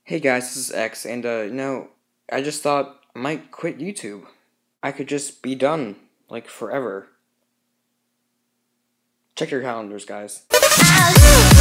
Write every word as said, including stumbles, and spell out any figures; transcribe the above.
Hey guys, this is X, and uh, you know, I just thought I might quit YouTube. I could just be done, like, forever. Check your calendars, guys.